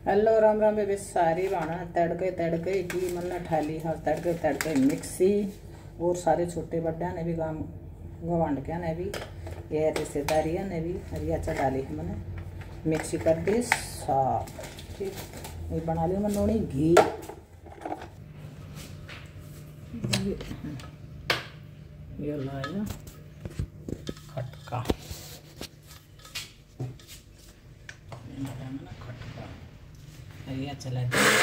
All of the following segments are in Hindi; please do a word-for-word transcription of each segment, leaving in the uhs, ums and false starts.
हेलो राम राम बेबे सारी बाणा तड़के तड़के की मन ठाली हाँ तड़के तड़के मिक्सी और सारे छोटे बड्डा ने भी गाँव गवांडकिया ने भी ये रिश्तेदारियाँ ने भी हरियाचा डाली है मैंने मिक्सी कर दी साफ। ठीक ये बना लिया मैं नोनी घी ये लाया खटका खटका हरिया चला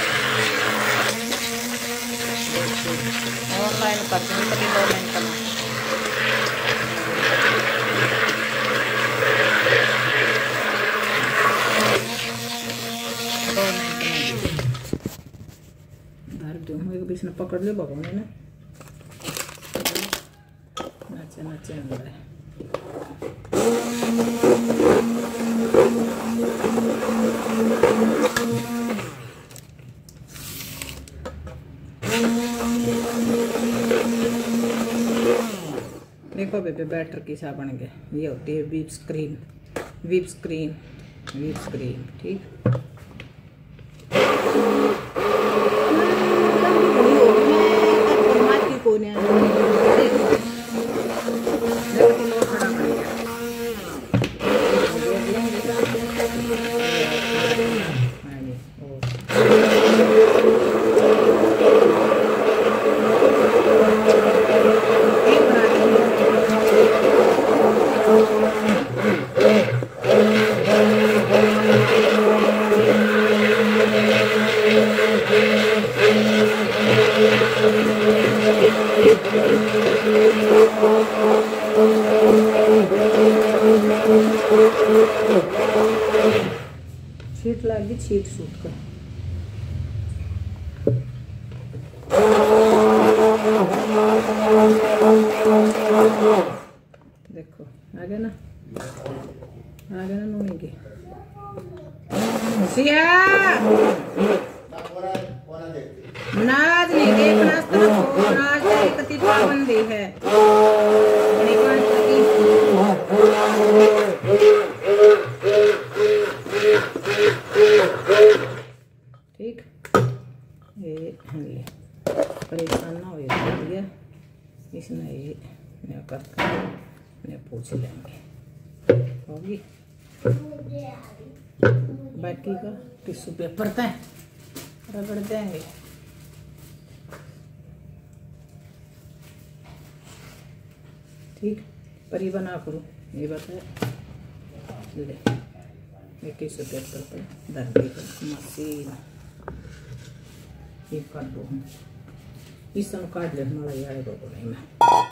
ऑनलाइन करते हैं कभी ऑनलाइन करना धर दूँ एक बीच में पकड़ ले भगवान ने नाचे नाचे अंदर देखो बेबे बैटर की सा बन गया। ये होती है whip screen whip screen whip screen. ठीक छीट लगी छीट सूट कर देखो आगे ना आगे ना नूनी के सिया नाज नहीं देखना नाज कति पाबंदी है ठीक ये परेशान ना हो गया इसने ये मैं करके मैं पूछ लेंगे होगी बाकी का टिश्यू पेपर तय रगड़ देंगे। ठीक पर ये बना करो ये बताए ले मैं टिश्यू पेपर पर दर दी मशीन ये कर दो इस समय काट ले हमारा यार को नहीं मैं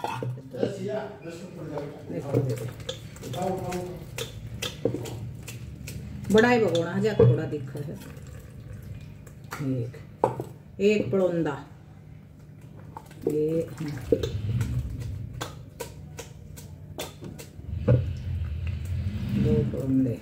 देखो देखो बड़ा ही भगोना है जाकर बड़ा दिखा है एक एक पड़ोंदा ये दो पड़ोंदे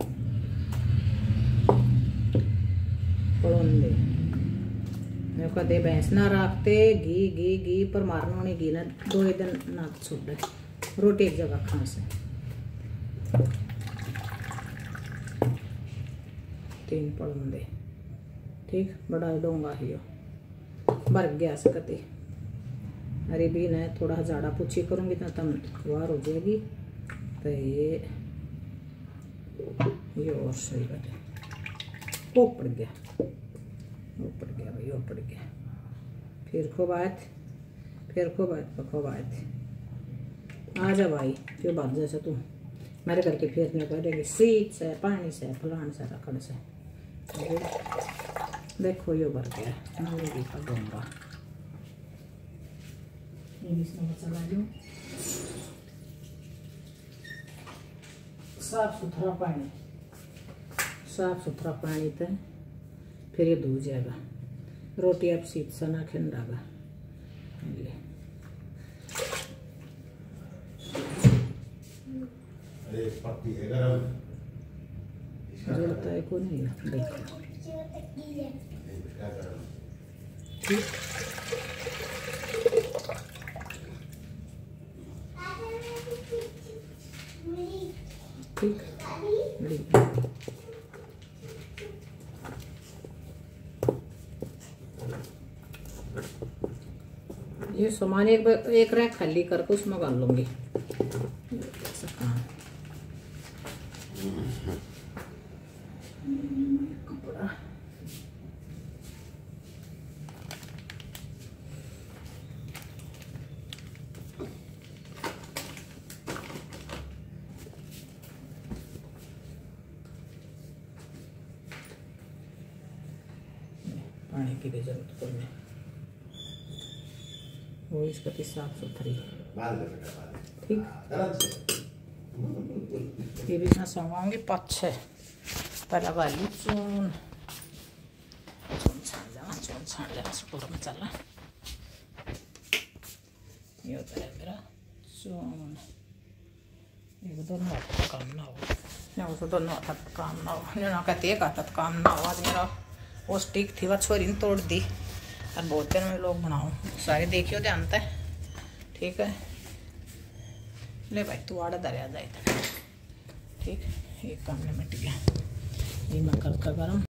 पड़ोंदे मैं कदे भैंस ना रखते घी घी घी पर मारना नहीं घी ना दो दिन ना छोड़ रोटी एक जगह खा से तीन पड़ोंदे। ठीक बड़ा डोंगा ही भर गया सकती अरे भी न थोड़ा जाड़ा पूछी करूँगी तो तम वार हो जाएगी तो ये ये और सही बात है वो पड़ गया वो पड़ गया भाई वो पड़ गया फिर खूब आयत फिर खूब आयत खूब आयत आ जा भाई क्यों बात जैसे तू मेरे घर के फिर नहीं करेगी सीट से पानी से फलान से रखड़ से देखो ये भर गया मुर्गी का डोंगा इसमें चला दो साफ सुथरा पानी साफ सुथरा पानी तो फिर ये धो जाएगा रोटी अब सीध से ना खिंडागा जोड़ता है को नहीं देखो ठीक ठीक ये सामान एक एक रैक खाली करके उसमें डाल लूंगी। कपड़ा पानी की भी जरूरत पड़ने वो इसका साफ सुथरी ठीक। ये भी मैं संवाऊंगी पाँच छः पहला वाली चून चून छान जाना चून छान लेना सुटोर में चलना। ये होता है मेरा चून। एक दोनों हाथ का काम ना हो नहीं तो दोनों हाथ का काम ना हो नहीं ना कहते एक हाथ का काम ना हो। आज मेरा वो स्टिक थी वह छोरी ने तोड़ दी और बहुत दिन में लोग बनाओ सारे देखियो ध्यान से ठीक है। ले भाई तू आड़ा दरिया जाए ठीक। एक काम में मिट गया ये मैं कर का गरम।